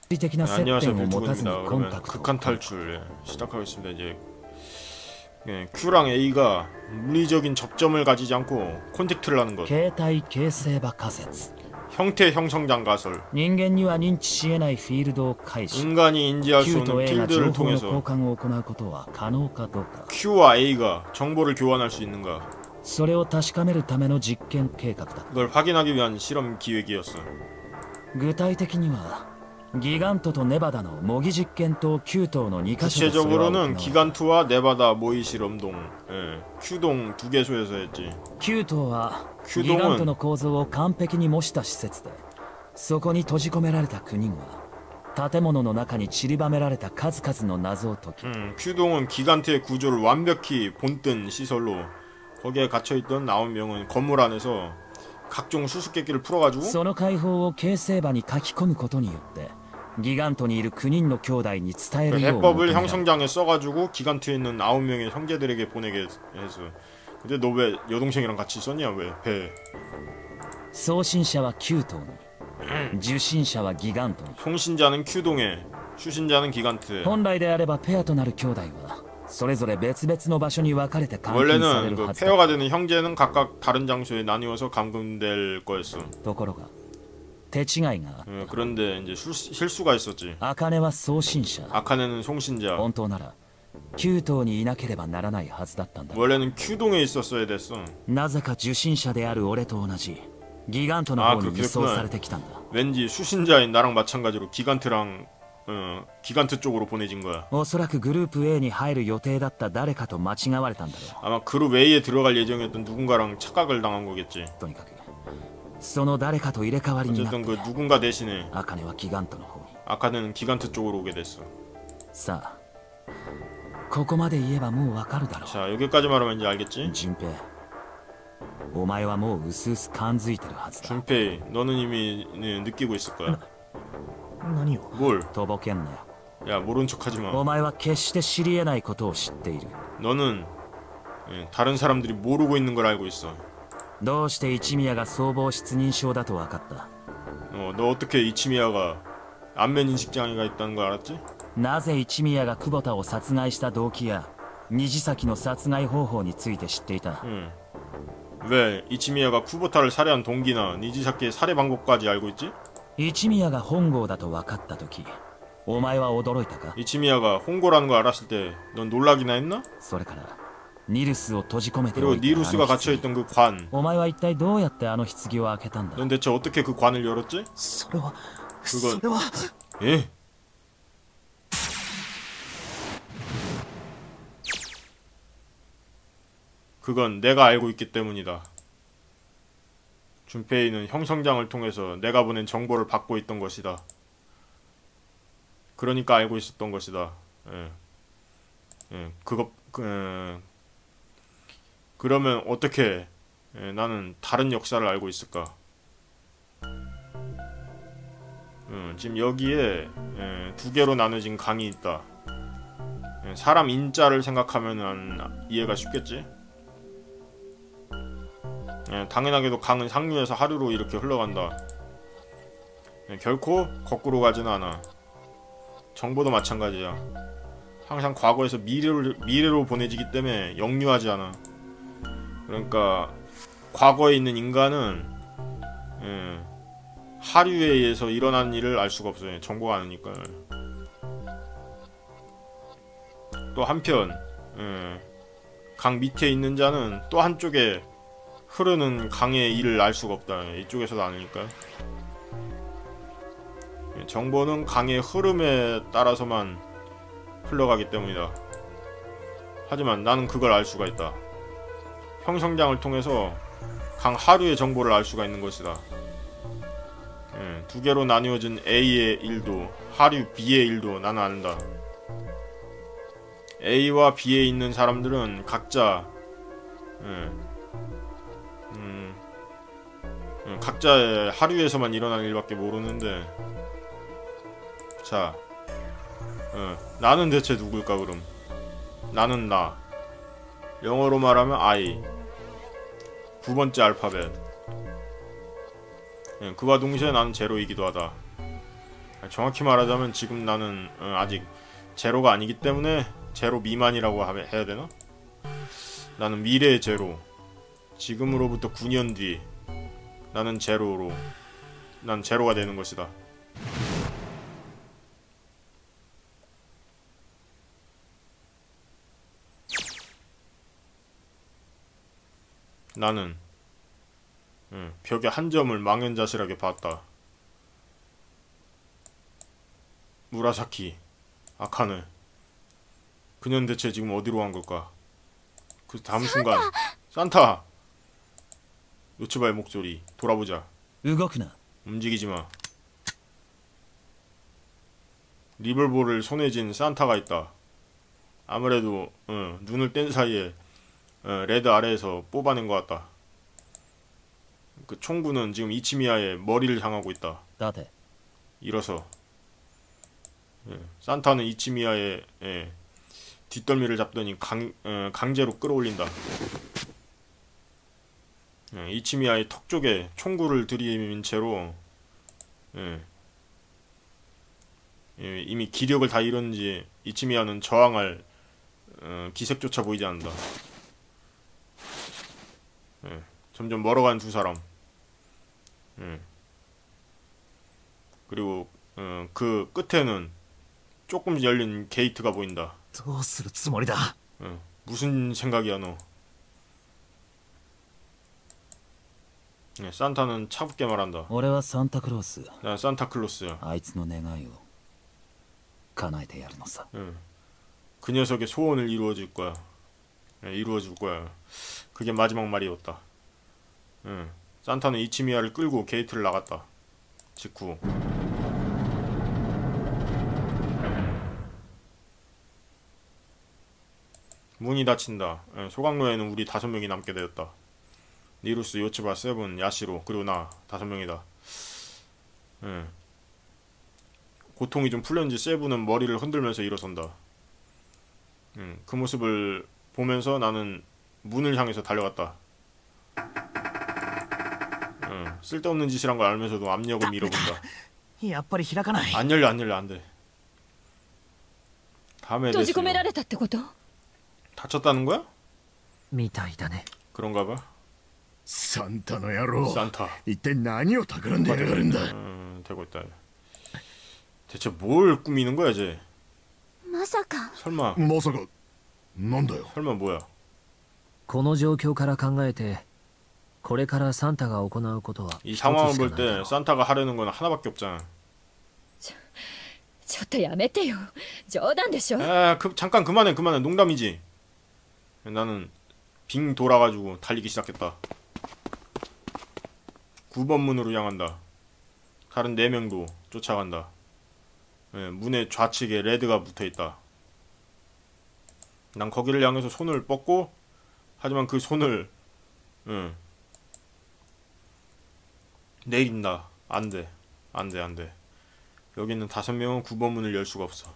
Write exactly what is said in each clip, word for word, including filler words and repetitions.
네, 안녕하세요, 밀투입니다. 그러면 극한 탈출 예, 시작하겠습니다. 이제 예, Q랑 A가 물리적인 접점을 가지지 않고 콘택트를 하는 것. 형태 형성장 가설. 인간이 인지할 수 없는 필드를 통해서 Q와 A가 정보를 교환할 수 있는가. 그걸 확인하기 위한 실험 기획이었어. 구체적으로는 기간투와 네바다 모의 실험동, 예, Q동 두 개소에서 했지. Q동은 음, Q동은 기간트의 구조를 완벽히 본뜬 시설로 거기에 갇혀있던 아홉 명은 건물 안에서 각종 수수께끼를 풀어가지고 그 해법을 형성장에 써가지고 기간트에 있는 아홉 명의 형제들에게 보내게 해서. 근데 너 왜 여동생이랑 같이 썼냐? 왜? 배. 송신자는 Q동에, 수신자는 기간트에. 원래는 그 페어가 되는 형제는 각각 다른 장소에 나뉘어서 감금될 거였어. 예, 그런데 이제 술, 실수가 있었지. 아카네는 송신자. 원래는 Q동에 있었어야 됐어. 아, 그렇구나. 왠지 수신자인 나랑 마찬가지로 기간트랑 어, 기간트 쪽으로 보내진 거야. 아마 그룹 A에 들어갈 예정이었던 누군가랑 착각을 당한 거겠지. 어쨌든 그 누군가 대신에 아카네는 기간트 쪽으로 오게 됐어. 자, 여기까지 말하면 이제 알겠지? 준페이, 너는 이미 네, 느끼고 있을 거야. 뭘? 야, 모른 척하지 마. 너는 예, 다른 사람들이 모르고 있는 걸 알고 있어. 어, 너 어떻게 이치미야가 안면 인식 장애가 있다는 걸 알았지? 응. 왜 이치미야가 쿠보타를 살해한 동기나 니지사키의 살해 방법까지 알고 있지? 이치미야가 홍고라는 걸 알았을 때 넌 놀라기나 했나? 그리고 니루스가 갇혀있던 그 관, 넌 대체 어떻게 그 관을 열었지? 그건... 예? 그건 내가 알고 있기 때문이다. 준페이는 형성장을 통해서 내가 보낸 정보를 받고 있던 것이다. 그러니까 알고 있었던 것이다. 예. 예, 그거... 그... 에... 그러면 어떻게 예, 나는 다른 역사를 알고 있을까? 음, 지금 여기에 예, 두 개로 나눠진 강이 있다. 예, 사람 인자를 생각하면 이해가 쉽겠지? 예, 당연하게도 강은 상류에서 하류로 이렇게 흘러간다. 예, 결코 거꾸로 가지는 않아. 정보도 마찬가지야. 항상 과거에서 미래로, 미래로 보내지기 때문에 역류하지 않아. 그러니까 과거에 있는 인간은 예, 하류에 의해서 일어난 일을 알 수가 없어요. 정보가 아니니까. 또 한편 예, 강 밑에 있는 자는 또 한쪽에 흐르는 강의 일을 알 수가 없다. 이쪽에서도 아니니까. 예, 정보는 강의 흐름에 따라서만 흘러가기 때문이다. 하지만 나는 그걸 알 수가 있다. 형성장을 통해서 강 하류의 정보를 알 수가 있는 것이다. 예, 두 개로 나뉘어진 A의 일도 하류 B의 일도 나는 안다. A와 B에 있는 사람들은 각자 예, 음, 예, 각자의 하류에서만 일어나는 일밖에 모르는데 자 예, 나는 대체 누굴까 그럼? 나는 나. 영어로 말하면 I. 두 번째 알파벳. 예, 그와 동시에 나는 제로이기도 하다. 정확히 말하자면 지금 나는 어, 아직 제로가 아니기 때문에 제로 미만이라고 하, 해야 되나? 나는 미래의 제로. 지금으로부터 구 년 뒤 나는 제로로 난 제로가 되는 것이다. 나는 응, 벽의 한 점을 망연자실하게 봤다. 무라사키 아카네. 그녀는 대체 지금 어디로 간 걸까? 그 다음 순간 산타! 요츠바의 목소리. 돌아보자. 움직이지마. 리볼버를 손에 쥔 산타가 있다. 아무래도 어, 눈을 뗀 사이에 어, 레드 아래에서 뽑아낸 것 같다. 그 총구는 지금 이치미야의 머리를 향하고 있다. 일어서. 예, 산타는 이치미야의 예, 뒷덜미를 잡더니 강, 어, 강제로 끌어올린다. 예, 이치미야의 턱 쪽에 총구를 들이민 채로 예, 예, 이미 기력을 다 잃었는지 이치미야는 저항할 어, 기색조차 보이지 않는다. 예, 점점 멀어가는 두 사람. 예. 그리고 어, 그 끝에는 조금 열린 게이트가 보인다. 예, 무슨 생각이야 너? 예, 산타는 차갑게 말한다. 난 산타클로스야. 예, 그 녀석의 소원을 이루어줄 거야. 예, 이루어줄 거야. 그게 마지막 말이었다. 예, 산타는 이치미야를 끌고 게이트를 나갔다. 직후 문이 닫힌다. 예, 소각로에는 우리 다섯 명이 남게 되었다. 니루스, 요츠바, 세븐, 야시로, 그리고 나 다섯 명이다. 예. 고통이 좀 풀렸는지 세븐은 머리를 흔들면서 일어선다. 음, 그 모습을 보면서 나는 문을 향해서 달려갔다. 음, 쓸데없는 짓을 한 걸 알면서도 압력을 밀어본다. 안 열려 안 열려 안 돼. 다음에 됐어요. 다쳤다는 거야? 그런가 봐. 산타の野郎 산타. 一体何を企んでやがるんだ 음, 되고 있다. 대체 뭘 꾸미는 거야, 쟤? 마사카. 설마. まさかなんだよ 설마 뭐야? この状況から考えてこれからサンタが行うことは 이 一つ 상황을 しか 볼 ないだ 때 ろう 산타가 하려는 건 하나밖에 없잖아. ちょっとやめてよ。冗談でしょ。 아, 그, 잠깐 그만해, 그만해. 농담이지. 나는 빙 돌아가지고 달리기 시작했다. 구 번 문으로 향한다. 다른 네 명도 쫓아간다. 예, 문의 좌측에 레드가 붙어있다. 난 거기를 향해서 손을 뻗고, 하지만 그 손을 예, 내린다. 안돼 안돼 안돼. 여기 있는 다섯 명은 구 번 문을 열 수가 없어.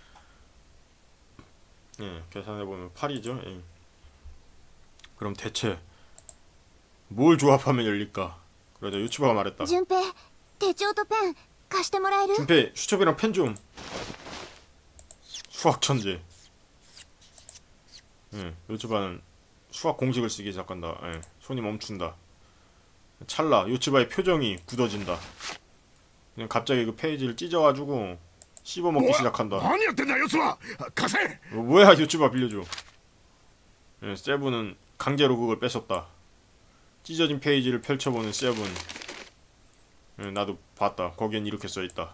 예, 계산해보면 팔이죠. 예. 그럼 대체 뭘 조합하면 열릴까? 그러자 유튜버가 말했다. 준페이, 대초도 펜貸してもらえる? 준페이, 수첩이랑 펜 좀. 수학 천재. 예, 유튜버는 수학 공식을 쓰기 시작한다. 예, 손이 멈춘다. 찰나 유튜버의 표정이 굳어진다. 그냥 갑자기 그 페이지를 찢어가지고 씹어먹기 시작한다. 何やってんだよつば貸せ 어, 뭐야 유튜버 빌려줘. 예, 세븐은 강제로 그걸 뺏었다. 찢어진 페이지를 펼쳐보는 세븐. 예, 나도 봤다. 거기엔 이렇게 써있다.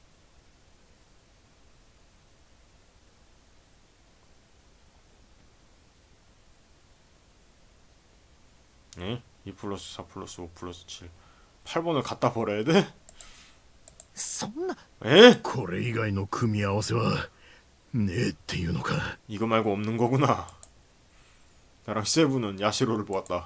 예? 이 플러스 사 플러스 오 플러스 칠. 팔 번을 갖다 버려야 돼? そんな 에? これ以外の組み合わせはねえっていうのか 이거 말고 없는 거구나. 나랑 세븐은 야시로를 보았다.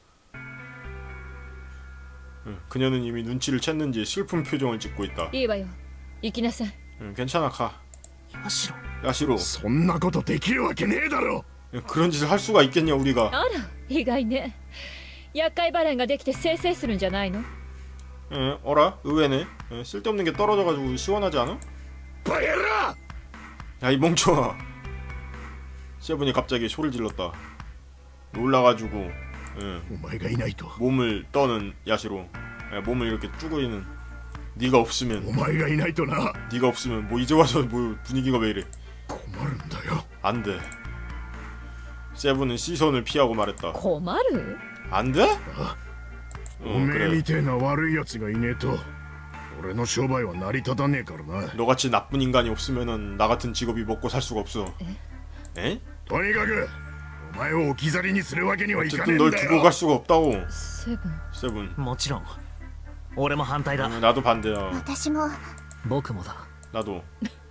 응, 그녀는 이미 눈치를 챘는지 슬픈 표정을 짓고 있다. いいわよ。行きなさい。 응, 괜찮아 가. ヤシロ 야시로. そんなことできるわけねえだろ 응, 그런 짓을 할 수가 있겠냐 우리가. あら、意外ね。厄介払いができてせいせいするんじゃないの? 예, 어라? 의외네. 예, 쓸데없는 게 떨어져가지고 시원하지 않아? 바야라! 야, 이 멍청아. 세븐이 갑자기 소리를 질렀다. 놀라가지고 예, お前がいないと 몸을 떠는 야시로. 예, 몸을 이렇게 쭈그리는. 네가 お 없으면 前がいないとな 네가 없으면 뭐 이제 와서 뭐 분위기가 왜 이래. 困るんだよ 안돼. 세븐은 시선을 피하고 말했다. 困る 안돼? お 어, めえ 그래. みてえな悪いやつがいねえと俺の商売は成り立たねえからな 너같이 나쁜 인간이 없으면은 나 같은 직업이 먹고 살 수가 없어. 에? とにかくお前を置き去りにするわけにはいかね 어쨌든 えん 널 だ 두고 よ 갈 수가 없다고. セブン 세븐. もちろん俺も反対だ 어, 나도 반대야. 私も僕もだ 나도.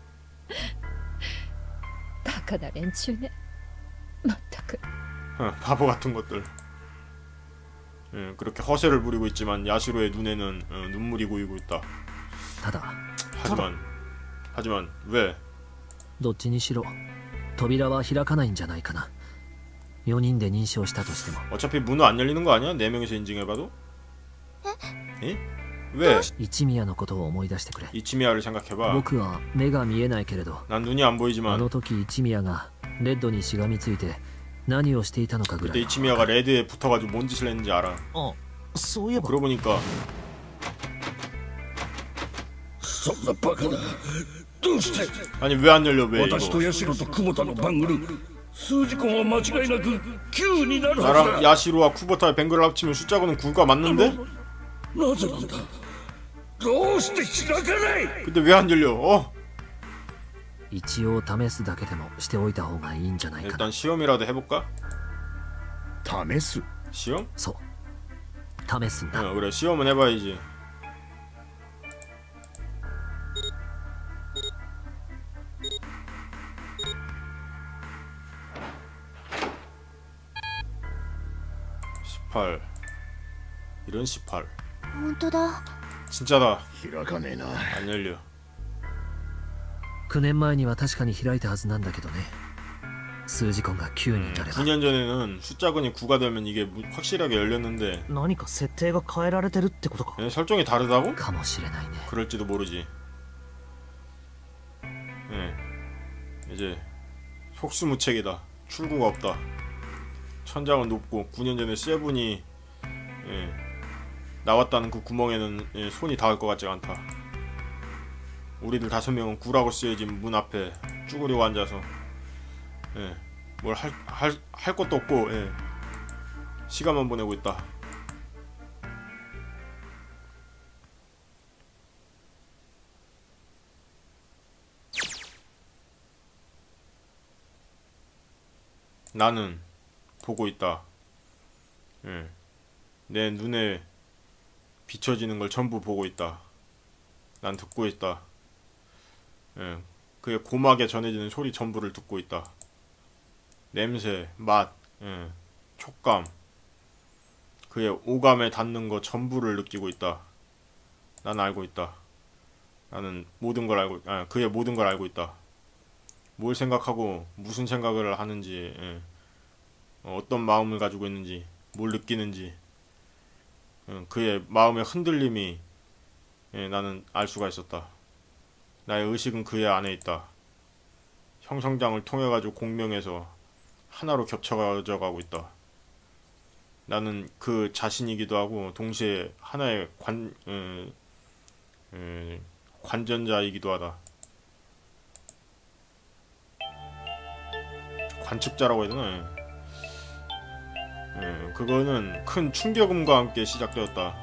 バカな連中ねまったく 어, 바보 같은 것들. 예, 그렇게 허세를 부리고 있지만 야시로의 눈에는 어, 눈물이 고이고 있다. ただ 하지만 하지만 왜? どっちにしろ扉は開かないんじゃないかな。よにんで認証したとしても 어차피 문은 안 열리는 거 아니야? 네 명이서 인증해봐도? 에? 왜? 一宮のことを思い出してくれ。 이치미야를 생각해봐. 僕は目が見えないけれど 난 눈이 안 あ 보이지만 の時一宮がレッドにしがみついて何をしていたのかぐら 그때 い。 이치미야가 레드에 붙어가지고 뭔 짓을 했는지 알아. あ、そういえば 그러고 보니까 そんなバカなどうして 아니 왜 안 열려? 왜 私と 이거? ヤシロと久保田のバングル数字根は間違いなくきゅうになるはず 나랑 だ 야시로와 쿠보타의 뱅글을 합치면 숫자고는 구가 맞는데? なぜなんだどうして開かない 근데 왜 안 열려? 어? 一応試すだけでもしておいた方がいいんじゃないかな。 일단 시험이라도 해볼까? 試す 시험? そう試すんだ。 어, 그래 시험은 해봐야지. 십팔. 이런 십팔. 本当だ 진짜다. 開かねえな 안 열려. きゅうねんまえには確かに開いたはずなんだけどね。数字根がきゅうになれば 구 년 전에는 숫자근이 구가 되면 이게 무- 확실하게 열렸는데 何か設定が変えられてるってことか 에, 설정이 다르다고? かもしれないね。 그럴지도 모르지. 예. 이제 속수무책이다. 출구가 없다. 천장은 높고 구 년 전에 세븐이 예, 나왔다는 그 구멍에는 예, 손이 닿을 것 같지가 않다. 우리들 다섯 명은 구라고 쓰여진 문 앞에 쭈그리고 앉아서 예, 뭘 할 할 할 것도 없고 예, 시간만 보내고 있다. 나는 보고 있다. 예. 내 눈에 비춰지는 걸 전부 보고 있다. 난 듣고 있다. 예. 그의 고막에 전해지는 소리 전부를 듣고 있다. 냄새, 맛, 예. 촉감, 그의 오감에 닿는 것 전부를 느끼고 있다. 난 알고 있다. 나는 모든 걸 알고, 아, 그의 모든 걸 알고 있다. 뭘 생각하고 무슨 생각을 하는지, 예. 어, 어떤 마음을 가지고 있는지, 뭘 느끼는지, 예. 그의 마음의 흔들림이 예, 나는 알 수가 있었다. 나의 의식은 그의 안에 있다. 형성장을 통해 가지고 공명해서 하나로 겹쳐져 가고 있다. 나는 그 자신이기도 하고 동시에 하나의 관 에, 에, 관전자이기도 하다. 관측자라고 해야 되나? 예, 그거는 큰 충격음과 함께 시작되었다.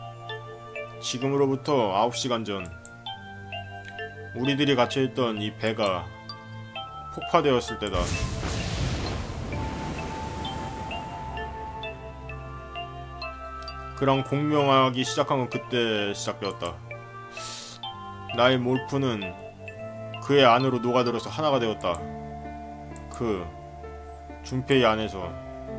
지금으로부터 아홉 시간 전 우리들이 갇혀있던 이 배가 폭파되었을 때다. 그랑 공명하기 시작한 건 그때 시작되었다. 나의 몰프는 그의 안으로 녹아들어서 하나가 되었다. 그 준페이 안에서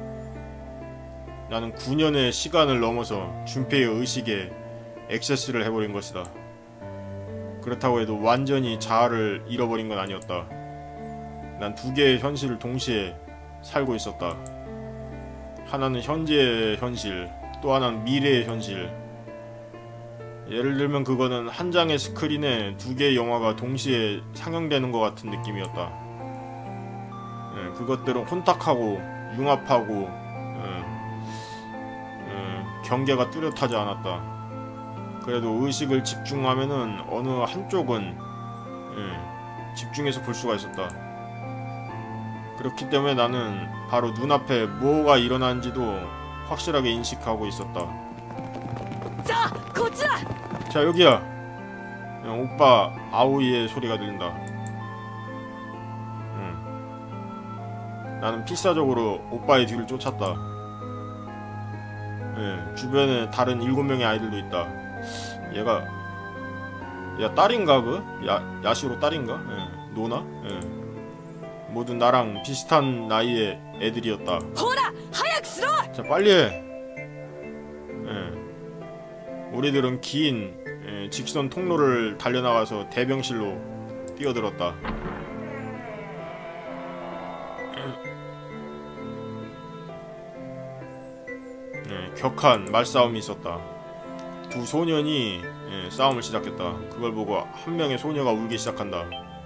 나는 구 년의 시간을 넘어서 준페이의 의식에 액세스를 해버린 것이다. 그렇다고 해도 완전히 자아를 잃어버린 건 아니었다. 난 두 개의 현실을 동시에 살고 있었다. 하나는 현재의 현실, 또 하나는 미래의 현실. 예를 들면 그거는 한 장의 스크린에 두 개의 영화가 동시에 상영되는 것 같은 느낌이었다. 예, 그것들은 혼탁하고 융합하고 예, 예, 경계가 뚜렷하지 않았다. 그래도 의식을 집중하면은 어느 한쪽은 예, 집중해서 볼 수가 있었다. 그렇기 때문에 나는 바로 눈앞에 뭐가 일어나는지도 확실하게 인식하고 있었다. 자, 고치라! 자, 여기야. 야, 오빠 아오이의 소리가 들린다. 응. 나는 필사적으로 오빠의 뒤를 쫓았다. 예, 주변에 다른 일곱 명의 아이들도 있다. 얘가 야 딸인가 그? 야 야시로 딸인가? 예, 노나? 예. 모두 나랑 비슷한 나이의 애들이었다. 호라! 하약 쓰러! 자, 빨리 해. 예. 우리들은 긴 예, 직선 통로를 달려나가서 대병실로 뛰어들었다. 예, 격한 말싸움이 있었다. 두 소년이 예, 싸움을 시작했다. 그걸 보고 한 명의 소녀가 울기 시작한다.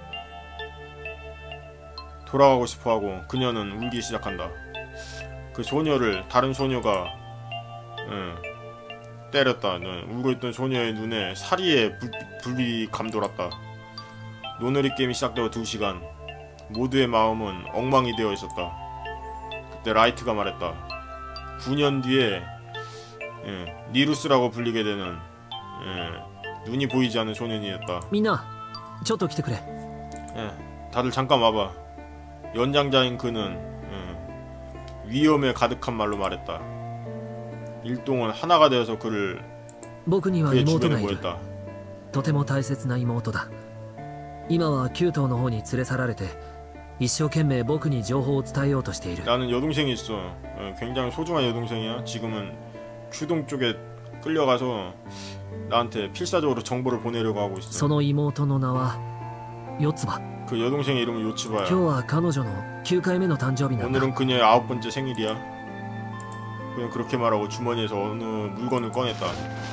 돌아가고 싶어하고 그녀는 울기 시작한다. 그 소녀를 다른 소녀가 예, 때렸다. 네, 울고 있던 소녀의 눈에 사리의 불, 불이 감돌았다. 노느리 게임이 시작되어 두 시간. 모두의 마음은 엉망이 되어 있었다. 그때 라이트가 말했다. 구 년 뒤에 예, 니루스라고 불리게 되는 예, 눈이 보이지 않는 소년이었다. みんなちょっと来てくれ 예, 다들 잠깐 와봐. 연장자인 그는 예, 위험에 가득한 말로 말했다. 일동은 하나가 되어서 그를 僕には 그의 妹 주변에 がいる 모였다. とても大切な妹だ今はキュートの方に連れ去られて一生懸命僕に情報を伝えようとしている 나는 여동생이 있어. 예, 굉장히 소중한 여동생이야. 지금은 큐동 쪽에 끌려가서 나한테 필사적으로 정보를 보내려고 하고 そ 있어. の妹の名は四つ葉 그 여동생의 이름은 今 요츠바야. 日は彼女のきゅうかいめの誕生日なんだ 오늘은 그녀의 아홉 번째 생일이야. 그냥 그렇게 말하고 주머니에서 어느 물건을 꺼냈다.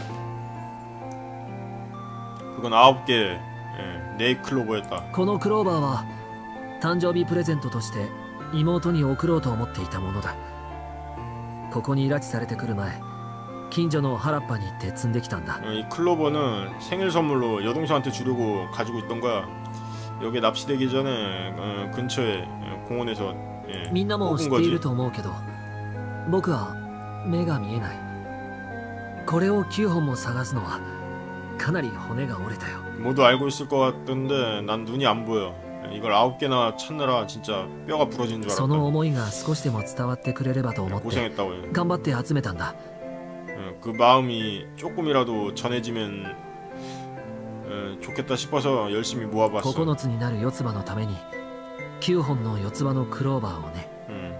그건 아홉 개의 예, 네잎클로버였다. このクローバーは誕生日プレゼントとして妹に贈ろうと思っていたものだここに拉致されてくる前近所の原っぱに行って積んできたんだ 어, 이 클로버는 생일 선물로 여동생한테 주려고 가지고 있던 거야. 여기에 납치되기 전에 어, 근처에 예, 공원에서 예, みんなも知 뽑은 っている 거지. と思うけど僕は目が見えないこれをきゅうほんも探すのはかなり骨が折れたよ 모두 알고 있을 것 같던데 난 눈이 안 보여. 이걸 아홉 개나 찾느라 진짜 뼈가 부러지는 줄 その 알았다. 思いが少しでも伝わってくれればと思って 고생했다고 해. 頑張って集めたんだ 예, 그 마음이 조금이라도 전해지면 예, 좋겠다 싶어서 열심히 모아봤어. ここのつになる四つ葉のためにきゅうほんの四つ葉のクローバーをね 음.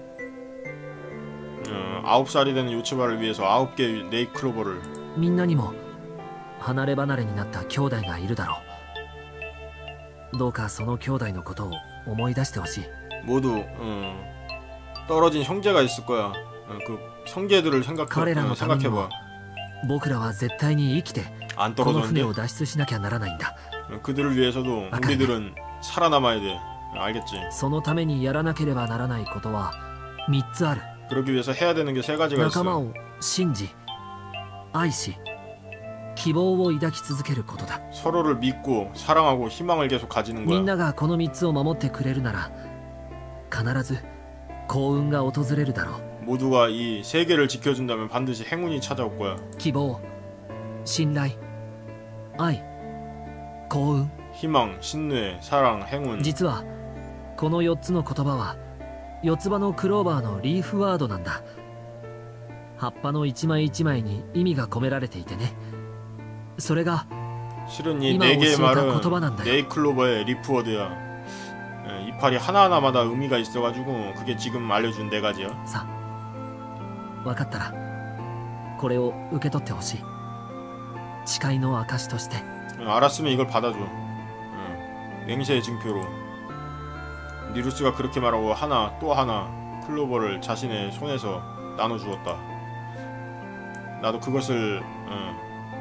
어, 아홉 살이 되는 요츠바를 위해서 아홉 개의 네잎클로버를 みんなにも離れ離れになった兄弟がいるだろうどうかその兄弟のことを思い出してほしい 모두 어, 떨어진 형제가 있을 거야. 어, 그 형제들을 생각, 彼ら 어, のためにも 생각해봐. 僕らは絶対に生きて 안 この船 떨어졌는데 を脱出しなきゃならないんだ 어, 그들을 위해서도 아까- 우리들은 살아남아야 돼. 어, 알겠지? そのためにやらなければならないことはみっつある 그러기 위해서 해야 되는 게 세 가지가 仲間 있어. を信じ愛し希望を抱き続けることだ 서로를 믿고 사랑하고 희망을 계속 가지는 みん 거야. ながこのみっつを守ってくれるなら必ず幸運が訪れるだろう 모두가 이 세 개를 지켜준다면 반드시 행운이 찾아올 거야. 希望信頼愛幸運 희망, 신뢰, 사랑, 행운. 実はこのよっつの言葉は四つ葉のクローバーのリーフワードなんだ葉っぱの一枚一枚に意味が込められていてねそれが 실은 이 이마 네 개의 오시오다 말은 고토바난다요. 네잎클로버의 리프워드야. 예, 이파리 하나하나마다 의미가 있어가지고 그게 지금 알려준 네 가지야. さ分かったらこれを受け取ってほしい誓いの証として 예, 알았으면 이걸 받아줘. 예, 맹세의 증표로. 니루스가 그렇게 말하고 하나 또 하나 클로버를 자신의 손에서 나눠주었다. 나도 그것을 예,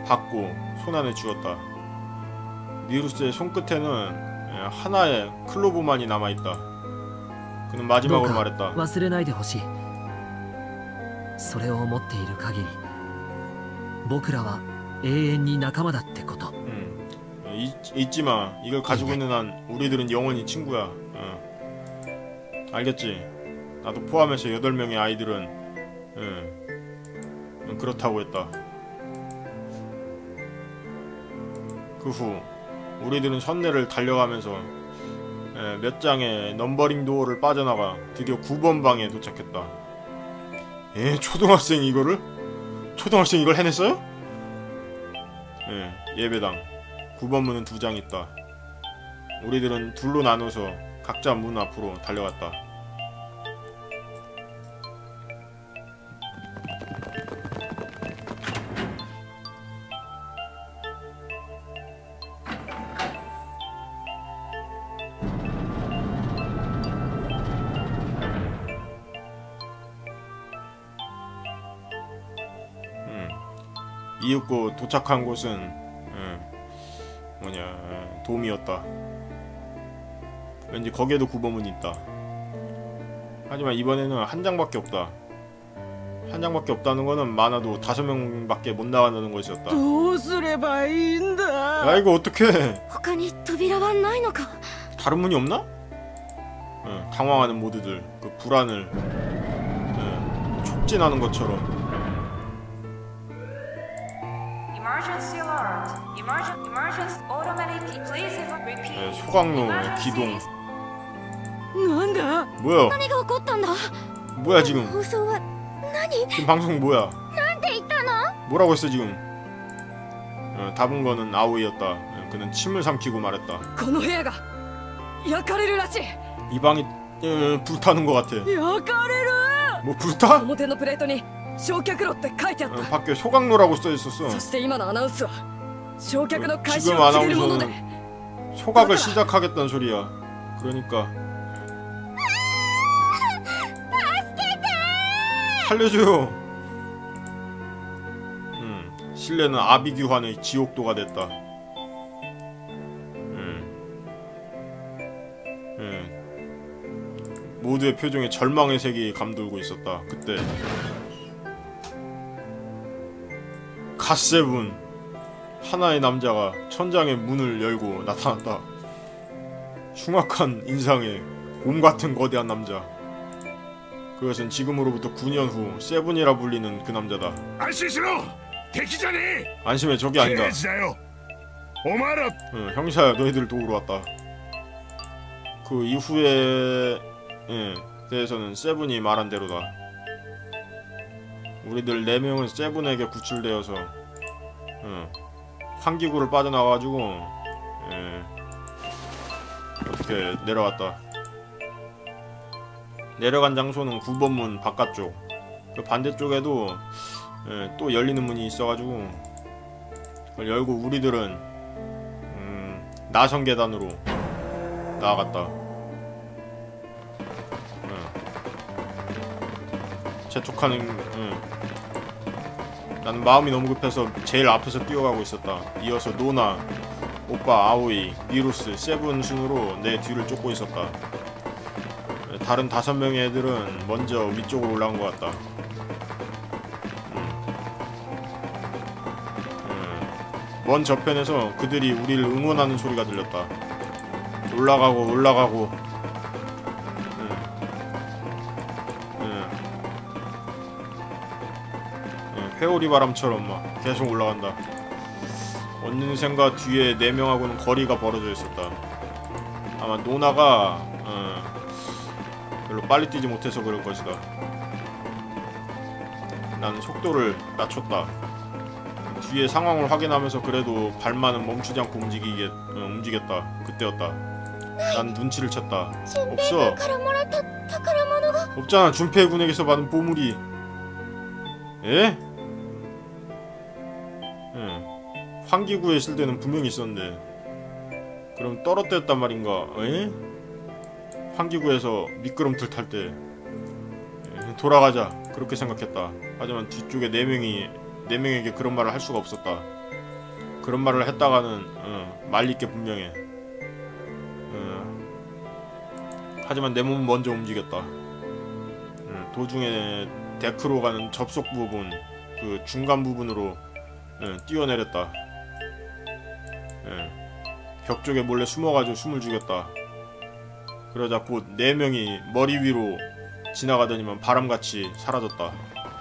받고 손안에 쥐었다. 니루스의 손끝에는 하나의 클로브만이 남아있다. 그는 마지막으로 말했다. 忘れないでほしい。それを持っている限り僕らは永遠に仲間だってこと。 음, 잊, 잊지마. 이걸 가지고 있는 한 우리들은 영원히 친구야. 응. 알겠지? 나도 포함해서 여덟 명의 아이들은 응. 응, 그렇다고 했다. 그 후 우리들은 선내를 달려가면서 에, 몇 장의 넘버링 도어를 빠져나가 드디어 구 번 방에 도착했다. 에? 초등학생이 이거를? 초등학생이 이걸 해냈어요? 예, 예배당 구 번 문은 두 장 있다. 우리들은 둘로 나눠서 각자 문 앞으로 달려갔다. 이윽고 도착한 곳은 음, 뭐냐 음, 돔이었다. 왠지 거기에도 구 번 문이 있다. 하지만 이번에는 한 장밖에 없다. 한 장밖에 없다는 거는 많아도 다섯 명밖에 못 나간다는 것이었다. どうすればいいんだ。 야 이거 어떡해. 他に扉はないのか。 다른 문이 없나? 응, 당황하는 모두들 그 불안을 응, 촉진하는 것처럼. Emergency alert. Emergen emergency automatic. Please repeat. 네, 소각로 기동. なんだ。 뭐야? 何が起こったんだ。 뭐야 지금? 放送は何？ 지금 방송 뭐야? なんて言ったの？ 뭐라고 했어 지금? 어, 답은 거는 아오이였다. 어, 그는 침을 삼키고 말했다. この部屋が焼かれるらしい。 이 방이 어, 불타는 것 같아. 焼かれる。 뭐 불타? 表のプレートに焼却炉って書いてあっ 어, た。 밖에 소각로라고 써 있었어. そして今のアナウンスは焼却の開始 지금 を告げるもので。 아나운서는 소각을 시작하겠다는 소리야. 그러니까 살려줘요. 음, 실내는 아비규환의 지옥도가 됐다. 음, 음, 모두의 표정에 절망의 색이 감돌고 있었다. 그때 갓세븐 하나의 남자가 천장의 문을 열고 나타났다. 흉악한 인상의 곰 같은 거대한 남자. 그것은 지금으로부터 구 년 후 세븐이라 불리는 그 남자다. 安心しろ敵じゃねえ 안심해, 적이 아니다. 刑事だよお前ら 응, 형사야, 너희들 도우러 왔다. 그 이후에 예, 대해서는 세븐이 말한 대로다. 우리들 네 명은 세븐에게 구출되어서 응, 환기구를 빠져나가가지고 예, 어떻게 내려왔다. 내려간 장소는 구 번 문 바깥쪽. 그 반대쪽에도 예, 또 열리는 문이 있어가지고 그걸 열고 우리들은 음, 나선 계단으로 나아갔다. 예. 재촉하는 예. 나는 마음이 너무 급해서 제일 앞에서 뛰어가고 있었다. 이어서 노나, 오빠 아오이, 미루스, 세븐 순으로 내 뒤를 쫓고 있었다. 다른 다섯 명의 애들은 먼저 위쪽으로 올라온 것 같다. 음. 음. 먼 저편에서 그들이 우리를 응원하는 소리가 들렸다. 올라가고 올라가고. 음. 음. 음. 회오리 바람처럼 막 계속 올라간다. 언니생과 뒤에 네 명하고는 거리가 벌어져 있었다. 아마 노나가 음. 별로 빨리 뛰지 못해서 그럴 것이다. 나는 속도를 낮췄다. 뒤의 상황을 확인하면서 그래도 발만은 멈추지 않고 움직이게, 어, 움직였다. 그때였다. 난 눈치를 챘다. 없어. 없잖아. 준페이 군에게서 받은 보물이. 에? 응. 환기구에 있을 때는 분명히 있었는데 그럼 떨어뜨렸단 말인가? 에? 환기구에서 미끄럼틀 탈 때 돌아가자 그렇게 생각했다. 하지만 뒤쪽에 네 명이 네 명에게 그런 말을 할 수가 없었다. 그런 말을 했다가는 어, 말릴 게 분명해. 어, 하지만 내 몸은 먼저 움직였다. 어, 도중에 데크로 가는 접속 부분, 그 중간 부분으로 어, 뛰어내렸다. 어, 벽 쪽에 몰래 숨어가지고 숨을 죽였다. 그러자 곧 네 명이 머리 위로 지나가더니만 바람같이 사라졌다.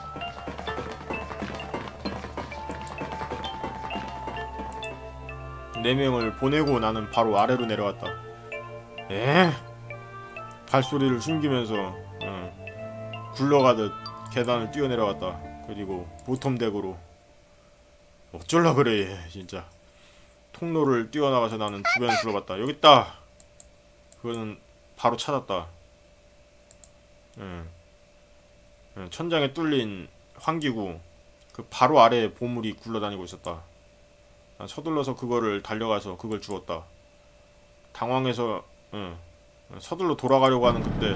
네 명을 보내고 나는 바로 아래로 내려왔다. 에? 발소리를 숨기면서 어, 굴러가듯 계단을 뛰어내려왔다. 그리고 보텀덱으로 어쩔라 그래 진짜. 통로를 뛰어나가서 나는 주변을 둘러봤다. 여깄다! 그거는 바로 찾았다. 응. 응, 천장에 뚫린 환기구 그 바로 아래에 보물이 굴러다니고 있었다. 난 서둘러서 그거를 달려가서 그걸 주웠다. 당황해서 응, 서둘러 돌아가려고 하는 그때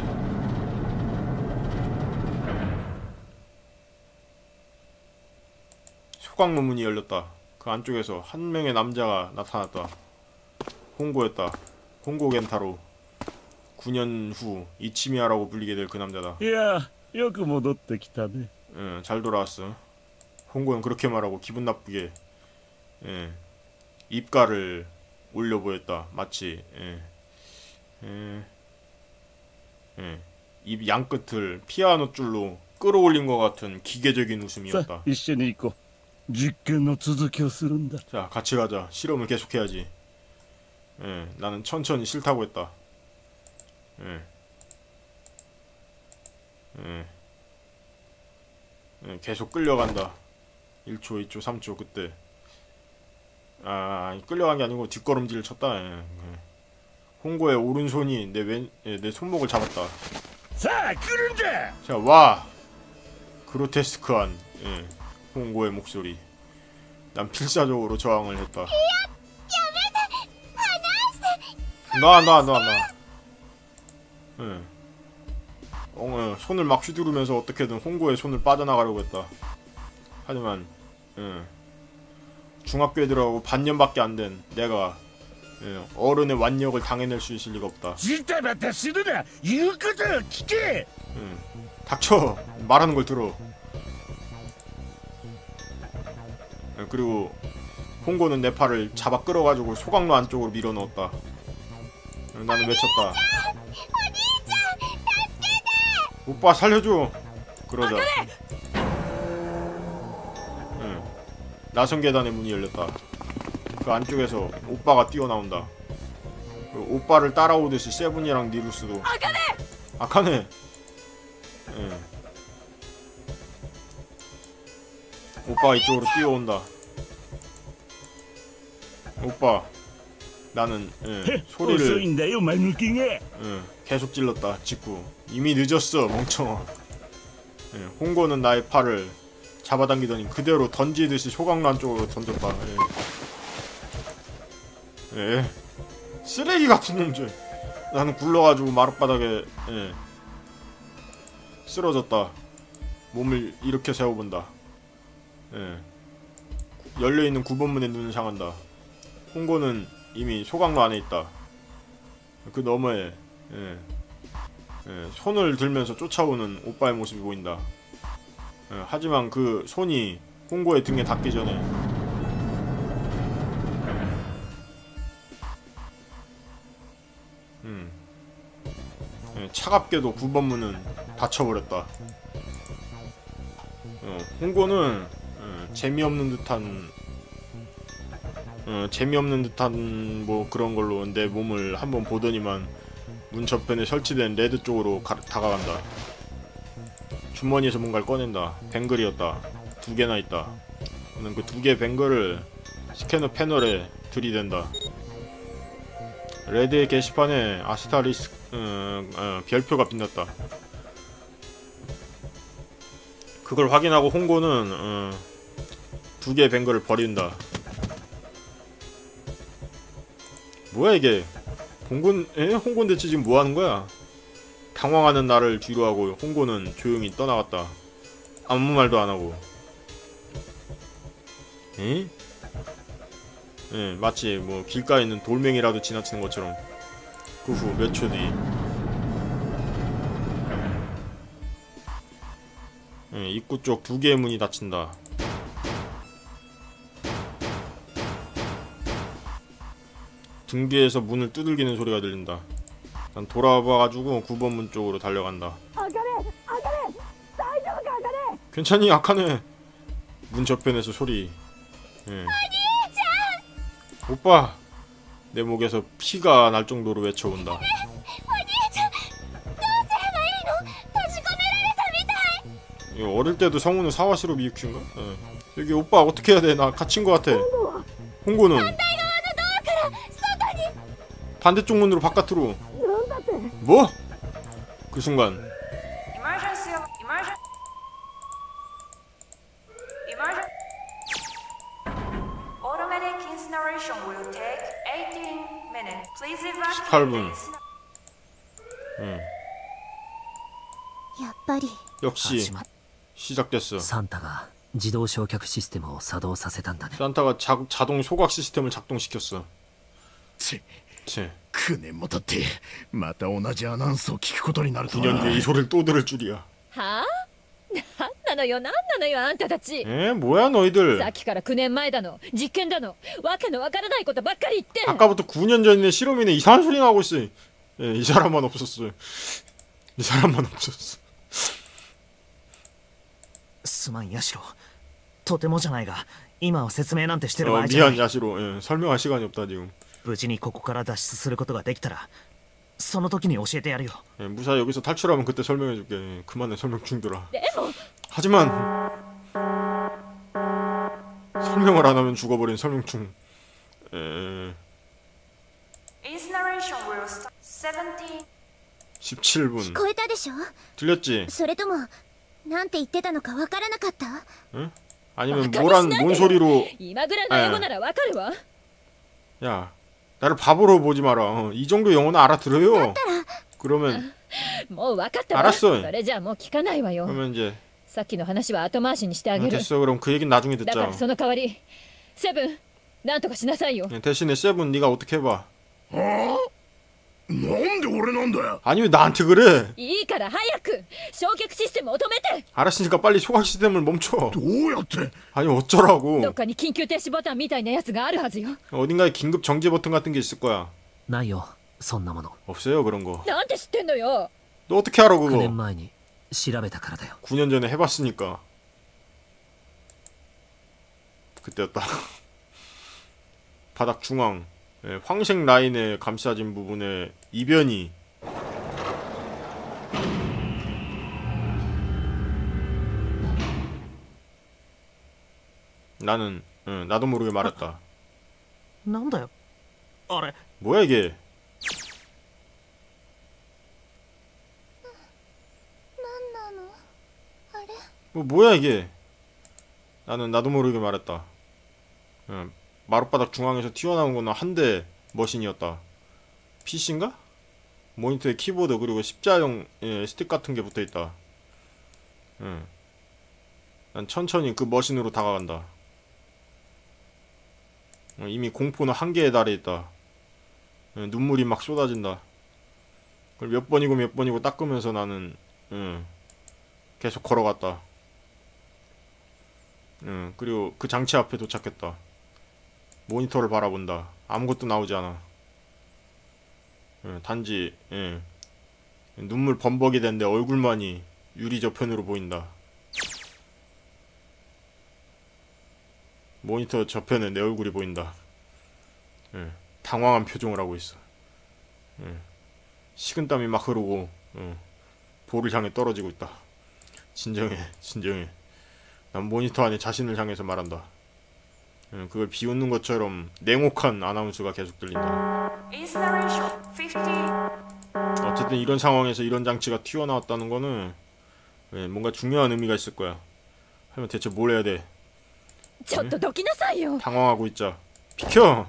소각로 문이 열렸다. 그 안쪽에서 한 명의 남자가 나타났다. 홍고였다. 홍고 겐타로. 구 년 후 이치미야라고 불리게 될 그 남자다. いやよく戻ってきたね 응, 잘 돌아왔어. 홍고는 그렇게 말하고 기분 나쁘게 예, 입가를 올려 보였다. 마치 예, 예, 예, 입 양끝을 피아노 줄로 끌어올린 것 같은 기계적인 さ 웃음이었다. あ一緒に行こう実験の続きをするんだ 자, 같이 가자. 실험을 계속해야지. 예, 나는 천천히 싫다고 했다. 예, 예, 예, 계속 끌려간다. 일 초, 이 초, 삼 초 그때. 아, 끌려간 게 아니고 뒷걸음질을 쳤다. 예, 예. 홍고의 오른손이 내 왼, 예, 내 손목을 잡았다. さあ来るんだ 자, 와! 그로테스크한 예, 홍고의 목소리. 난 필사적으로 저항을 했다. 놔, 놔, 놔, 놔. 예. 어, 예, 손을 막 휘두르면서 어떻게든 홍고의 손을 빠져나가려고 했다. 하지만 예, 중학교에 들어가고 반년밖에 안 된 내가 예, 어른의 완력을 당해낼 수 있을 리가 없다. ジタバタするな言うことを聞け 예, 닥쳐! 말하는 걸 들어. 예, 그리고 홍고는 내 팔을 잡아 끌어가지고 소각로 안쪽으로 밀어 넣었다. 예, 나는 외쳤다. 오빠 살려줘! 그러자 응. 나선 계단의 문이 열렸다. 그 안쪽에서 오빠가 뛰어나온다. 그 오빠를 따라오듯이 세븐이랑 니루스도 아카네! 아카네! 응. 오빠가 이쪽으로 뛰어온다. 오빠 나는 응, 遅い 소리를 んだよ間抜きが 응, 계속 찔렀다. 직구 이미 늦었어 멍청아. 예, 홍고는 나의 팔을 잡아당기더니 그대로 던지듯이 소각로 안쪽으로 던졌다. 예. 예. 쓰레기 같은 놈들. 나는 굴러가지고 마룻바닥에 예. 쓰러졌다. 몸을 이렇게 세워본다. 예. 열려있는 구 번 문에 눈을 향한다. 홍고는 이미 소각로 안에 있다. 그 너머에 예. 예, 손을 들면서 쫓아오는 오빠의 모습이 보인다. 예, 하지만 그 손이 홍고의 등에 닿기 전에 음, 예, 차갑게도 구 번 문은 닫혀버렸다. 어, 홍고는 예, 재미없는 듯한 어, 재미없는 듯한 뭐 그런 걸로 내 몸을 한번 보더니만 문 저편에 설치된 레드 쪽으로 가, 다가간다. 주머니에서 뭔가를 꺼낸다. 뱅글이었다. 두 개나 있다. 저는 그 두 개 뱅글을 스캐너 패널에 들이댄다. 레드의 게시판에 아스타리스 어, 어, 별표가 빛났다. 그걸 확인하고 홍고는 어, 두 개의 뱅글을 버린다. 뭐야 이게? 홍곤, 에? 홍곤 대체 지금 뭐하는 거야? 당황하는 나를 뒤로하고 홍고는 조용히 떠나갔다. 아무 말도 안하고. 에? 예, 마치 뭐 길가에 있는 돌멩이라도 지나치는 것처럼. 그 후 몇 초 뒤. 예, 입구 쪽 두 개의 문이 닫힌다. 등 뒤에서 문을 두들기는 소리가 들린다. 난 돌아봐가지고 구 번 문 쪽으로 달려간다. 괜찮니 아카네? 문 저편에서 소리. 예. 오빠! 내 목에서 피가 날 정도로 외쳐온다. 이거 어릴 때도 성우는 사와시로 미유키인가? 예. 여기 오빠 어떻게 해야 돼? 나 갇힌 거 같아. 홍고는 반대쪽 문으로 바깥으로. 뭐? 그 순간 Emergency. Emergency. Emergency. Automatic incineration will take eighteen minutes. Please evacuate. 십팔 분. the incinerator. 응. やっぱり 역시 始まっ 시작됐어. サンタが自動焼却システムを作動させたんだね。 산타가 자, 자동 소각 시스템을 작동시켰어. ち 치. くねんも経ってまた同じアナウンスを聞くことになると 구 년 は 뒤에 이 소리를 또 들을 줄이야. はあなんなのよなんなのよあんたたち 에? 뭐야 너희들. さっきからきゅうねんまえだの実験だのわけのわからないことばっかり言って 아까부터 구 년 전이네 실험이네 이상한 소리 나고 있어. 예, 이 사람만 없었어. 이 사람만 없었어. すまんヤシロとてもじゃないが今は説明なんてしてる場 어, 合じゃな 미안 い 야시로. 예, 설명할 시간이 없다 지금. 無事にここから脱出することができたらその時に教えてやるよ 예, 무사히 여기서 탈출하면 그때 설명해줄게. 예, 그만해 설명 중들아. でも 하지만 설명을 안 하면 죽어버린 설명충. 에... Incineration will start seventeen. 십칠 분. 聞こえたでしょ 들렸지? それともなんて言ってたのかわからなかった 응? 아니면 뭐란 뭔 소리로? 今ぐらいの英語ならわかるわ 야, 나를 바보로 보지 마라. 어, 이 정도 영어는 알아들어요. 그러면 もうわかったわ 알았어. それじゃあもう聞かないわよ 그러면 이제 さっきの話は後回しにしてあ 어, げる 됐어. 그럼 그 얘기는 나중에 だか 듣자. らその代わりセブンなんとかしなさいよ 예, 대신에 세븐 네가 어떻게 해봐. なんで俺なんだよ 아니 왜 나한테 그래? いいから早く焼却システムを止めて 알았으니까 빨리 소각 시스템을 멈춰. どうやって 아니 어쩌라고? どっかに緊急停止ボタンみたいなやつがあるはずよ 어딘가에 긴급 정지 버튼 같은 게 있을 거야. ないよそんなもの。 없어요 그런 거. なんて知ってんのよ 너 어떻게 알아 9 그거? 年前に調べたからだよ。 구 년 전에 해봤으니까. 그때였다. 바닥 중앙 예, 황색 라인에 감싸진 부분에 이변이 나는 응, 나도 모르게 말했다. なんだよあれ 뭐야 이게? なんなのあれ 뭐 뭐야 이게? 나는 나도 모르게 말했다. 응, 마룻바닥 중앙에서 튀어나온 거는 한 대 머신이었다. 피씨인가? 모니터에 키보드 그리고 십자형 예, 스틱 같은 게 붙어있다. 응. 난 천천히 그 머신으로 다가간다. 어, 이미 공포는 한계에 달해 있다. 예, 눈물이 막 쏟아진다. 그걸 몇 번이고 몇 번이고 닦으면서 나는 응, 계속 걸어갔다. 응, 그리고 그 장치 앞에 도착했다. 모니터를 바라본다. 아무것도 나오지 않아. 예, 단지 예, 눈물 범벅이 된 내 얼굴만이 유리 저편으로 보인다. 모니터 저편에 내 얼굴이 보인다. 예, 당황한 표정을 하고 있어. 예, 식은땀이 막 흐르고 예, 볼을 향해 떨어지고 있다. 진정해, 진정해. 난 모니터 안에 자신을 향해서 말한다. 예, 그걸 비웃는 것처럼 냉혹한 아나운스가 계속 들린다. Incineration fifteen. 어쨌든 이런 상황에서 이런 장치가 튀어나왔다는 거는 예, 뭔가 중요한 의미가 있을 거야. 하면 대체 뭘 해야 돼? ちょっとどきなさいよ 당황하고 있자. 비켜!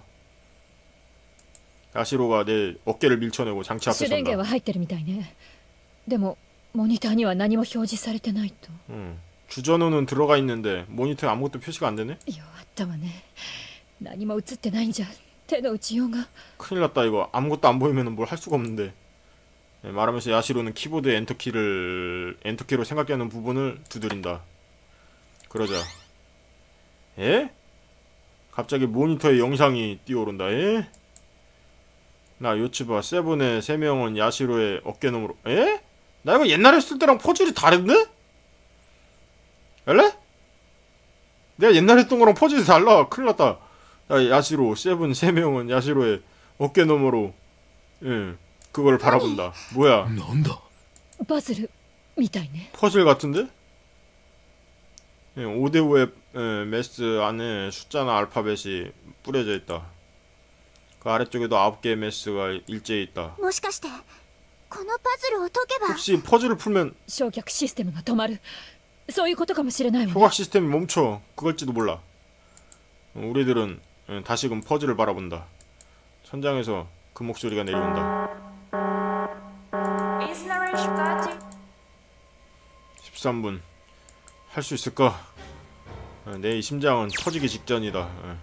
야시로가 내 어깨를 밀쳐내고 장치 앞에 主電源 선다. は入ってるみたいねでもモニターには何も表示されてないと 응. 주전원은 들어가 있는데 모니터에 아무것도 표시가 안 되네? 弱ったわね何も映ってないんじゃ手の打ちようが。 큰일 났다 이거. 아무것도 안 보이면 뭘 할 수가 없는데. 네, 말하면서 야시로는 키보드의 엔터키를 엔터키로 생각하는 부분을 두드린다. 그러자. 에? 갑자기 모니터에 영상이 뛰어오른다. 에? 나 요츠바 세븐의 세 명은 야시로의 어깨너머로. 에? 나 이거 옛날에 쓸 때랑 퍼즐이 다른데? 엘레? 내가 옛날에 했던 거랑 퍼즐이 달라. 큰일 났다. 야, 야시로 세븐 세 명은 야시로의 어깨너머로 예, 그걸 바라본다. 뭐야? 뭔다? パズルみたいね。 퍼즐 같은데? 예, 오 대 오의 예, 메스 안에 숫자나 알파벳이 뿌려져 있다. 그 아래쪽에도 아홉 개의 메스가 일제히 있다. もしかしてこのパズルを解けば 혹시 퍼즐을 풀면 焼却システムが止まる、そういうことかもしれないわね。 효각 시스템이 멈춰. 그걸지도 몰라. 우리들은 예, 다시금 퍼즐을 바라본다. 천장에서 그 목소리가 내려온다. Is narration cutting? 십삼 분. 할 수 있을까? 예, 내 심장은 터지기 직전이다. 예.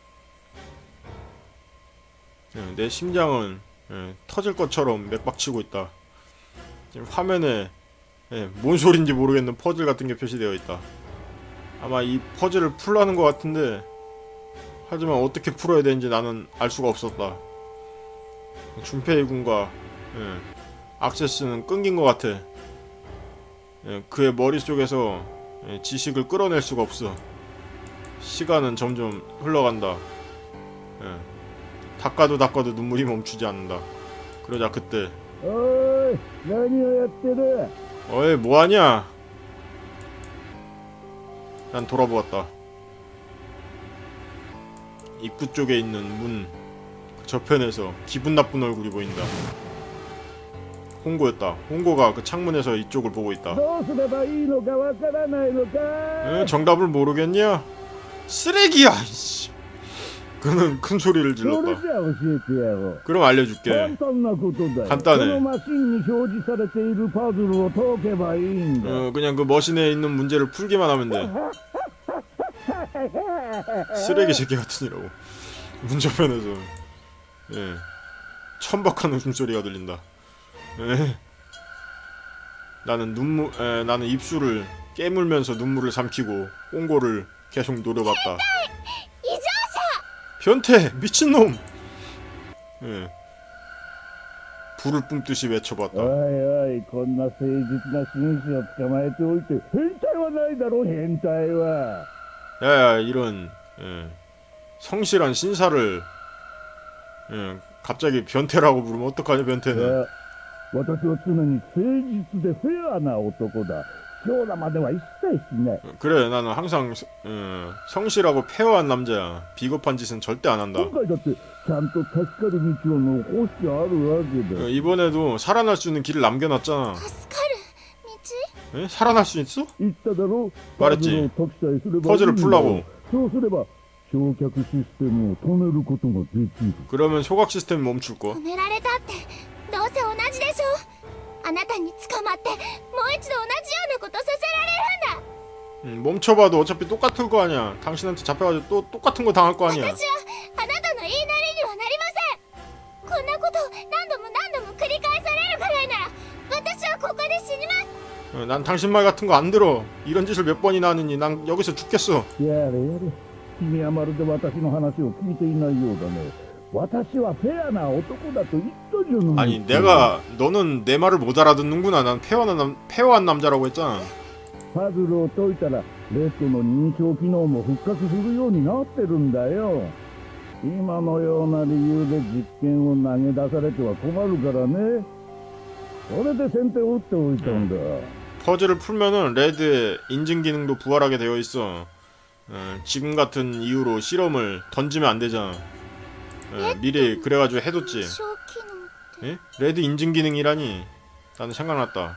예, 내 심장은 예, 터질 것처럼 맥박치고 있다. 지금 화면에 예, 뭔 소린지 모르겠는 퍼즐 같은 게 표시되어 있다. 아마 이 퍼즐을 풀라는 것 같은데 하지만 어떻게 풀어야 되는지 나는 알 수가 없었다. 준페이 군과 예, 악세스는 끊긴 것 같아. 예, 그의 머릿속에서 예, 지식을 끌어낼 수가 없어. 시간은 점점 흘러간다. 예, 닦아도 닦아도 눈물이 멈추지 않는다. 그러자 그때 어이,何をやってる? 어이 뭐하냐? 난 돌아보았다. 입구 쪽에 있는 문 그 저편에서 기분 나쁜 얼굴이 보인다. 홍고였다. 홍고가 그 창문에서 이쪽을 보고 있다. どうすればいいのかわからないのか? 에, 정답을 모르겠냐? 쓰레기야! 이씨. 그는 큰 소리를 それ 질렀다. じゃ教えてやろう. 그럼 알려줄게. 簡単なことだよ。 간단해. このマシンに表示されているパズルを解けばいいんだ. 어, 그냥 그 머신에 있는 문제를 풀기만 하면 돼. 쓰레기 새끼 같으니라고. 문 저편에서 예, 천박한 웃음소리가 들린다. 예. 나는 눈물, 에, 나는 입술을 깨물면서 눈물을 삼키고 홍고를 계속 노려봤다. 변태! 미친놈! 예. 불을 뿜듯이 외쳐봤다. おいおい、こんな誠実な紳士を捕まえておいて変態はないだろう、変態は. 야야, 이런 예, 성실한 신사를 예, 갑자기 변태라고 부르면 어떡하냐, 변태는. 私は常に誠実でフェアな男だ。強打までは一切しない。 그래, 나는 항상 어, 성실하고 페어한 남자야. 비겁한 짓은 절대 안 한다. 今回だってちゃんと助かる道を残してあるわけだ。 어, 이번에도 살아날 수 있는 길을 남겨놨잖아. 助かる道? 에? 살아날 수 있어? 言っただろう。 말했지. パズルを解きさえすればいいんだ。 퍼즐을 풀라고. そうすれば焼却システムを止めることができる。 그러면 효각 시스템이 멈출 거. 止められたってどうせ同じでしょ。あなたに捕まってもう一度同じようなことさせられるんだ。 음, 멈춰봐도 어차피 똑같을 거 아니야. 당신한테 잡혀가지고 또 똑같은 거 당할 거 아니야. 私はあなたの言いなりにはなりません。こんなこと何度も何度も繰り返されるくらいなら私はここで死にます。 어, 난 당신 말 같은 거 안 들어. 이런 짓을 몇 번이나 하느니 난 여기서 죽겠어. やれやれ。君はまるで私の話を聞いていないようだね。私はフェアな男だと言ったじゃない。 아니 내가 너는 내 말을 못 알아듣는구나. 난 페어한 남 페어한 남자라고 했잖아. パズルを解いたらレッドの認証機能も復活するようになってるんだよ。今のような理由で実験を投げ出されては困るからね。それで先手を打っておいたんだ。 퍼즐을 풀면은 레드의 인증 기능도 부활하게 되어 있어. 어, 지금 같은 이유로 실험을 던지면 안 되잖아. 어, 미리 그래가지고 해뒀지. 認証機能って 예? 레드 인증 기능이라니. 나는 생각났다.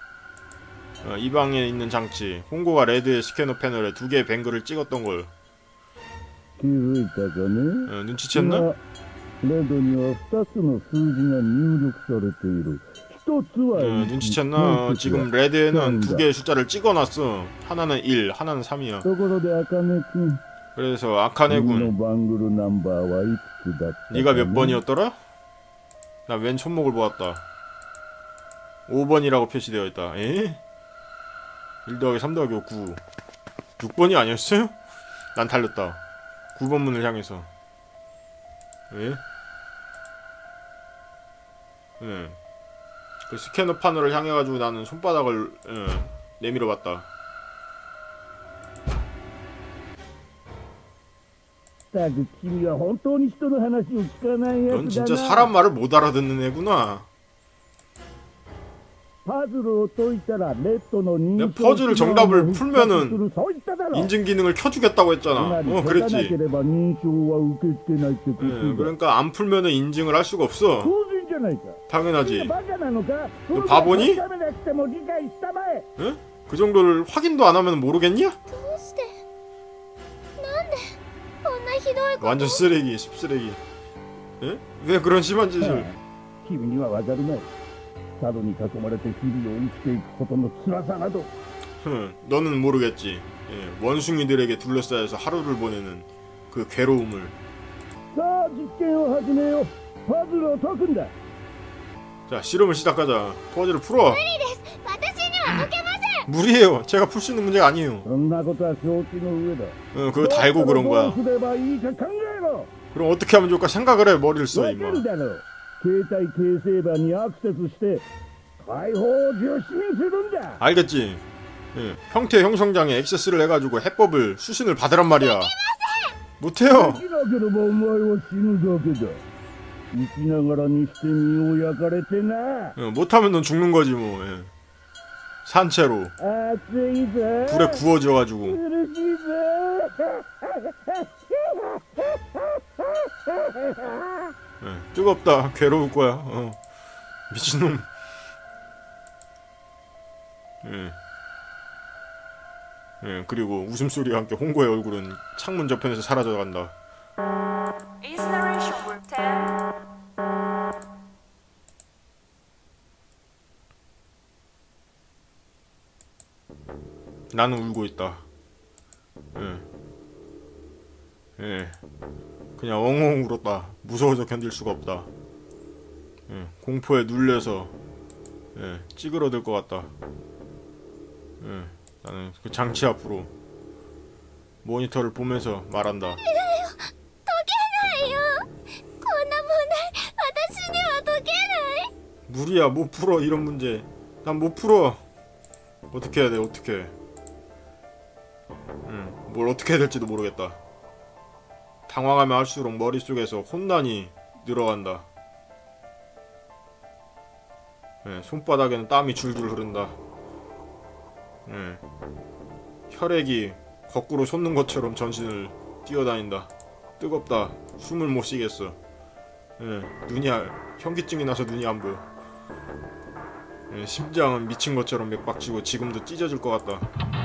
어, 이 방에 있는 장치. 홍고가 레드의 스캐너 패널에 두 개의 뱅글을 찍었던 걸. 気づいたかね。 어, 눈치챘나? 今レッドにはふたつの数字が入力されている。一つは 어, 눈치챘나? 어, 지금 레드에는 두 개의 숫자를 찍어놨어. 하나는 일, 하나는 삼이야. ところで茜君、 그래서 아카네군, 네가 몇 번이었더라? 나 왼 손목을 보았다. 오 번이라고 표시되어 있다. 에? 일 더하기 삼 더하기 오, 구. 육 번이 아니었어요? 난 달렸다. 구 번 문을 향해서. 에? 예. 그 스캐너 판을 향해가지고 나는 손바닥을 예, 내밀어 봤다. 넌 진짜 사람 말을 못 알아듣는 애구나. 내가 퍼즐 정답을 풀면은 인증 기능을 켜주겠다고 했잖아. 어, 그랬지. 예, 그러니까 안 풀면은 인증을 할 수가 없어. 당연하지. 너 바보니? 응? 그 정도를 확인도 안 하면 모르겠냐? 완전 쓰레기, 씹쓰레기. 예? 왜 그런 심한 짓을? 흠, 너는 모르겠지. 예, 원숭이들에게 둘러싸여서 하루를 보내는 그 괴로움을. 자, 실험을 시작하자. 퍼즐을 풀어. 무리해요. 제가 풀 수 있는 문제가 아니에요. 응, 그거 다 알고 그런 거야. 그럼 어떻게 하면 좋을까 생각을 해. 머리를 써, 임마. 알겠지? 예, 형태 형성장에 액세스를 해가지고 해법을 수신을 받으란 말이야. 못해요. 어, 못하면 넌 죽는 거지 뭐. 예. 산채로 불에 구워져가지고. 예, 뜨겁다. 괴로울 거야. 어. 미친놈. 예. 예, 그리고 웃음소리와 함께 홍고의 얼굴은 창문 저편에서 사라져간다. Installation Group ten. 나는 울고 있다. 예. 예. 그냥 엉엉 울었다. 무서워서 견딜 수가 없다. 예. 공포에 눌려서 예. 찌그러들 것 같다. 예. 나는 그 장치 앞으로 모니터를 보면서 말한다. 무리야, 못 풀어 이런 문제. 난 못 풀어. 어떻게 해야 돼? 어떻게 해? 응, 뭘 어떻게 해야 될지도 모르겠다. 당황하면 할수록 머릿속에서 혼란이 늘어간다. 예, 손바닥에는 땀이 줄줄 흐른다. 예, 혈액이 거꾸로 솟는 것처럼 전신을 뛰어다닌다. 뜨겁다. 숨을 못 쉬겠어. 예, 눈이 아, 현기증이 나서 눈이 안 보여. 예, 심장은 미친 것처럼 맥박치고 지금도 찢어질 것 같다.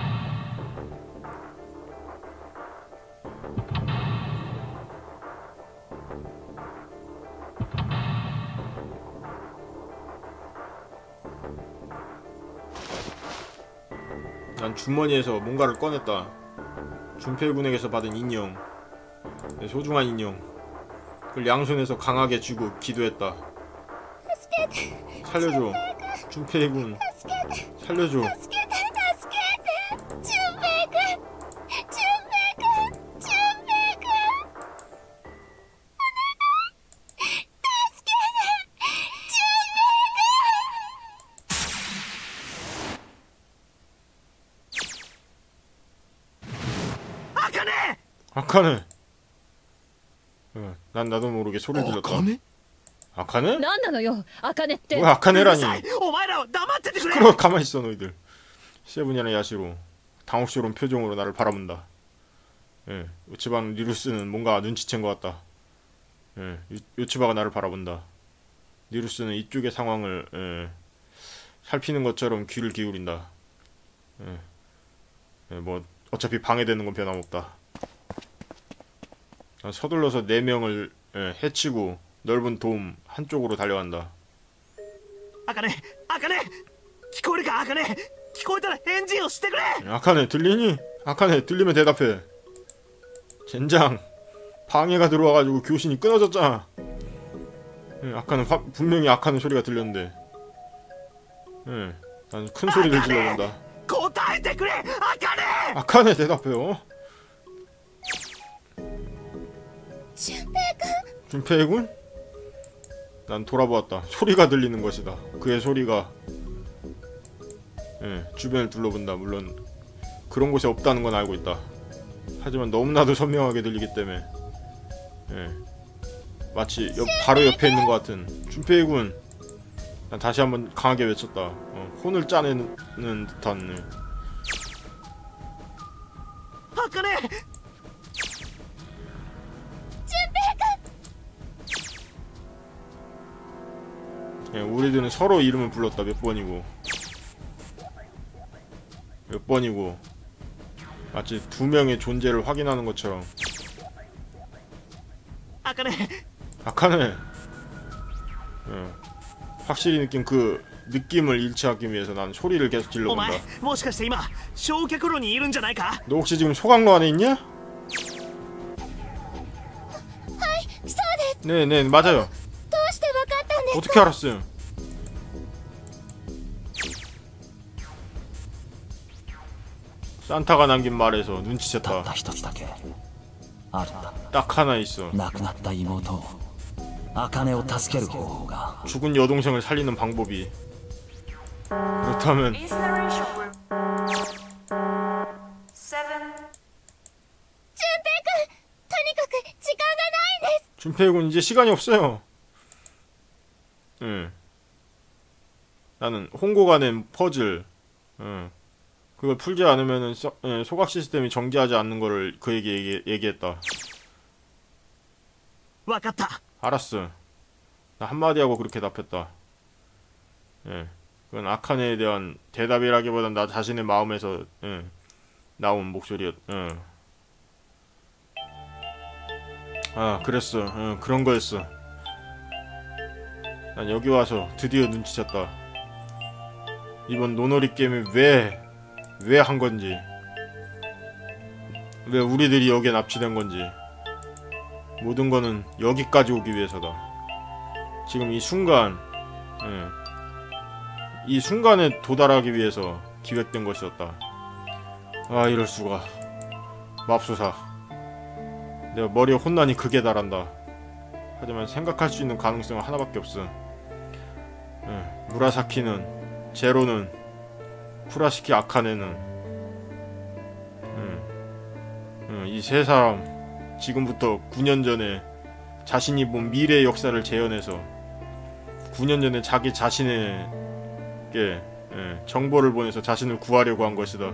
난 주머니에서 뭔가를 꺼냈다. 준필군에게서 받은 인형. 내 소중한 인형. 그걸 양손에서 강하게 쥐고 기도했다. 살려줘. 준필군. 살려줘. 아카네! 어, 난 나도 모르게 소리 들렸다. 아카네? 아카네? 何なのよ、아카네って。 뭐야, 아카네라니. 시끄러워, 가만히 있어 너희들. 세븐이라는 야시로 당혹스러운 표정으로 나를 바라본다. 예, 요츠바는 니루스는 뭔가 눈치챈 것 같다. 예, 요츠바가 나를 바라본다. 니루스는 이쪽의 상황을 예, 살피는 것처럼 귀를 기울인다. 예, 예, 뭐 어차피 방해되는 건 변함없다. 서둘러서 네 명을 예, 해치고 넓은 돔 한쪽으로 달려간다. 아카네, 아카네, 기코리가 아카네, 기코리다返事をしてくれ. 아카네 들리니? 아카네 들리면 대답해. 젠장 방해가 들어와가지고 교신이 끊어졌잖아. 예, 아까는 화, 분명히 악하는 소리가 들렸는데. 예, 난 큰 소리를 질러본다. 아카네 대답해요. 준페이군? 난 돌아보았다. 소리가 들리는 것이다. 그의 소리가. 예, 주변을 둘러본다. 물론 그런 곳이 없다는 건 알고 있다. 하지만 너무나도 선명하게 들리기 때문에 예, 마치 옆, 바로 옆에 있는 것 같은 준페이군. 난 다시 한번 강하게 외쳤다. 어, 혼을 짜내는 듯한. 예. 아카네! 예, 우리들은 서로 이름을 불렀다. 몇 번이고 몇 번이고 마치 두 명의 존재를 확인하는 것처럼. 아카네! 아카네. 예, 확실히 느낀 그 느낌을 일치하기 위해서 난 소리를 계속 질러본다. 너 혹시 지금 소각로 안에 있냐? 네네 맞아요. 어떻게 알았어요? 산타가 남긴 말에서 눈치챘다. 딱 하나 있어. 죽은 여동생을 살리는 방법이. 그렇다면 준페이군 이제 시간이 없어요. 응. 나는 홍고가 낸 퍼즐. 응. 그걸 풀지 않으면은 소, 예, 소각 시스템이 정지하지 않는 거를 그에게 얘기, 얘기했다. 알았어. 나 한마디 하고 그렇게 답했다. 예. 그건 아카네에 대한 대답이라기보단 나 자신의 마음에서 예, 나온 목소리였. 예. 아 그랬어. 예, 그런 거였어. 난 여기 와서 드디어 눈치챘다. 이번 노놀이 게임이 왜 왜 한 건지, 왜 우리들이 여기에 납치된 건지, 모든 거는 여기까지 오기 위해서다. 지금 이 순간, 예, 이 순간에 도달하기 위해서 기획된 것이었다. 아 이럴 수가. 맙소사. 내가 머리에 혼란이 극에 달한다. 하지만 생각할 수 있는 가능성은 하나밖에 없어. 예, 무라사키는, 제로는, 쿠라시키 아카네는, 음, 음, 이 세 사람 지금부터 구 년 전에 자신이 본 미래의 역사를 재현해서 구 년 전에 자기 자신에게 예, 정보를 보내서 자신을 구하려고 한 것이다.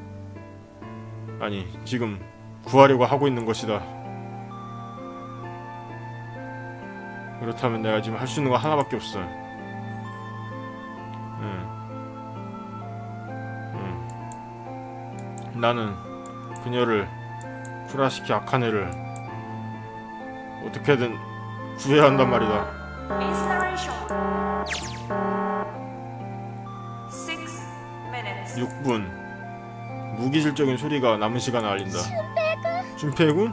아니 지금 구하려고 하고 있는 것이다. 그렇다면 내가 지금 할 수 있는 거 하나밖에 없어. 음. 나는 그녀를, 쿠라시키 아카네를 어떻게든 구해야 한단 말이다. 육 분. 무기질적인 소리가 남은 시간을 알린다. 준페이군?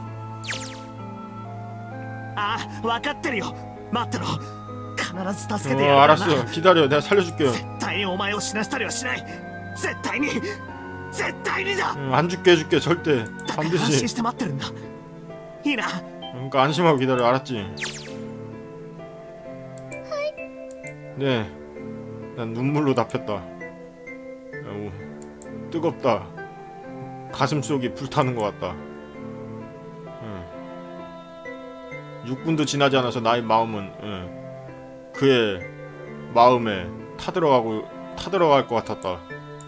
아, わかってるよ。待ってろ。必ず助けてやる。 어, 알았어. 기다려. 내가 살려줄게. 絶対にお前を死なしたりはしない。絶対に。 응, 안 죽게 해줄게. 절대. 반드시. 그러니까 안심하고 기다려. 알았지? 네. 난 눈물로 답했다. 오, 뜨겁다. 가슴속이 불타는 것 같다. 응. 육 분도 지나지 않아서 나의 마음은 응, 그의 마음에 타들어가고 타들어갈 것 같았다.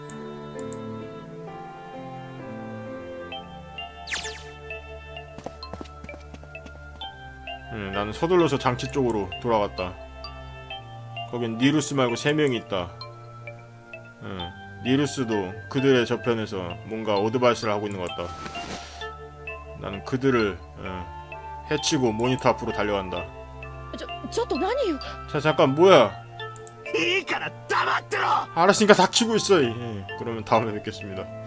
응, 나는 서둘러서 장치 쪽으로 돌아갔다. 거긴 니루스 말고 세 명이 있다. 응, 니루스도 그들의 저편에서 뭔가 어드바이스를 하고 있는 것 같다. 나는 그들을 응, 해치고 모니터 앞으로 달려간다. 저, ちょっと何よ? 자, 잠깐 뭐야? 알았으니까 닥치고 있어. 예, 그러면 다음에 뵙겠습니다.